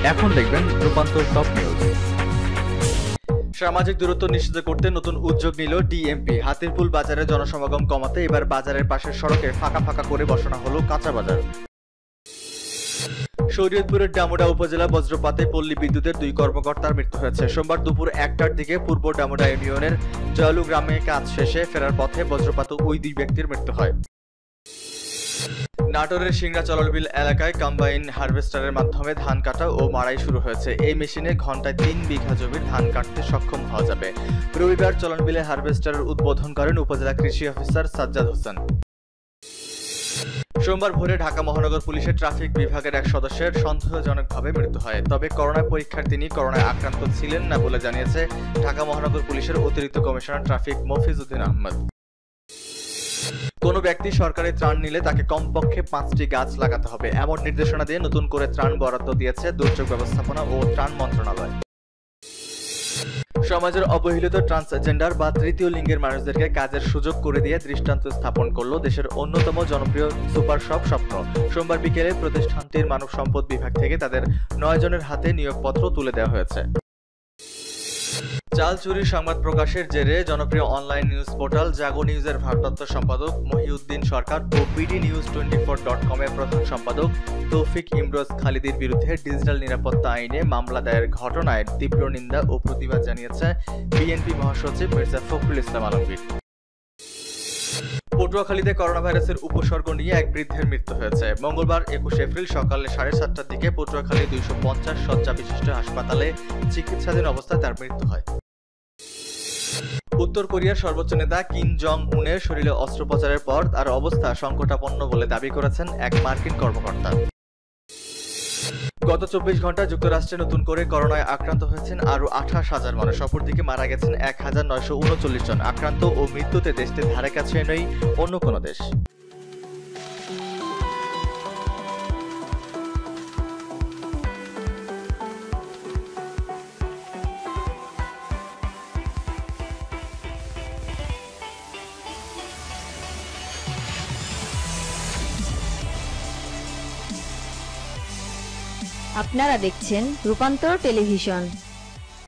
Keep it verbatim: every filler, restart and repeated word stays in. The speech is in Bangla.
এখন দেখবেন রূপান্তর টপ নিউজ। সামাজিক দূরত্ব নিশ্চিত করতে নতুন উদ্যোগ নিল ডিএমপি। হাতিরপুল বাজারে জনসমাগম কমাতে এবার বাজারের পাশের সড়কে ফাঁকা ফাঁকা করে বসানো হলো কাঁচা বাজার। শরীয়তপুরের ডামুডা উপজেলা বজ্রপাতে পল্লী বিদ্যুতের দুই কর্মকর্তার মৃত্যু হয়েছে। সোমবার দুপুর একটার দিকে পূর্ব ডামুডা ইউনিয়নের জয়ালু গ্রামে কাজ শেষে ফেরার পথে বজ্রপাতে ওই দুই ব্যক্তির মৃত্যু হয়। নাটোরের সিংড়া চললবিল এলাকায় কম্বাইন হারভেস্টারের মাধ্যমে ধান কাটা ও মাড়াই শুরু হয়েছে। এই মেশিনে ঘন্টায় তিন বিঘা জমির ধান কাটতে সক্ষম হওয়া যাবে। রবিবার চলনবিলে হারভেস্টারের উদ্বোধন করেন উপজেলা কৃষি অফিসার সাজ্জাদ হোসেন। সোমবার ভোরে ঢাকা মহানগর পুলিশের ট্রাফিক বিভাগের এক সদস্যের সন্দেহজনকভাবে মৃত্যু হয়। তবে করোনা পরীক্ষার তিনি করোনায় আক্রান্ত ছিলেন না বলে জানিয়েছে ঢাকা মহানগর পুলিশের অতিরিক্ত কমিশনার ট্রাফিক মফিজউদ্দিন আহমেদ। কোনো ব্যক্তি সরকারি ত্রাণ নিলে তাকে কমপক্ষে পাঁচটি গাছ লাগাতে হবে, এমন নির্দেশনা দিয়ে নতুন করে ত্রাণ বরাদ্দ দিয়েছে দুর্যোগ ব্যবস্থাপনা ও ত্রাণ মন্ত্রণালয়। সমাজের অবহেলিত ট্রান্সজেন্ডার বা তৃতীয় লিঙ্গের মানুষদেরকে কাজের সুযোগ করে দিয়ে দৃষ্টান্ত স্থাপন করল দেশের অন্যতম জনপ্রিয় সুপার শপ স্বপ্ন। সোমবার বিকেলে প্রতিষ্ঠানটির মানব সম্পদ বিভাগ থেকে তাদের নয় জনের হাতে নিয়োগপত্র তুলে দেওয়া হয়েছে। চাল চুরির সংবাদ প্রকাশের জেরে জনপ্রিয় অনলাইন নিউজ পোর্টাল জাগো নিউজের ভারপ্রাপ্ত সম্পাদক মহিউদ্দিন সরকার ও BD news twenty four dot com এর প্রধান সম্পাদক তৌফিক ইমরোজ খালিদির বিরুদ্ধে ডিজিটাল নিরাপত্তা আইনে মামলা দায়ের ঘটনায় তীব্র নিন্দা ও প্রতিবাদ জানিয়েছে বিএনপি মহাসচিব মির্জা ফখরুল ইসলাম আলমগীর। পটুয়াখালীতে করোনা ভাইরাসের উপসর্গ নিয়ে এক বৃদ্ধের মৃত্যু হয়েছে। মঙ্গলবার একুশ এপ্রিল সকালে সাড়ে সাতটার দিকে পটুয়াখালী দুইশো পঞ্চাশ শয্যা বিশিষ্ট হাসপাতালে চিকিৎসাধীন অবস্থায় তার মৃত্যু হয়। উত্তর কোরিয়ার সর্বোচ্চ নেতা কিম জং উনের শরীরে অস্ত্রোপচারের পর তার অবস্থা সংকটাপন্ন বলে দাবি করেছেন এক মার্কিন কর্মকর্তা। গত চব্বিশ ঘন্টায় যুক্তরাষ্ট্রে নতুন করে করোনায় আক্রান্ত হয়েছেন আরও আঠাশ হাজার মানুষ। অপরদিকে মারা গেছেন এক হাজার নয়শো উনচল্লিশ জন। আক্রান্ত ও মৃত্যুতে দেশটির ধারে কাছে নেই অন্য কোনো দেশ। আপনারা দেখছেন রূপান্তর টেলিভিশন।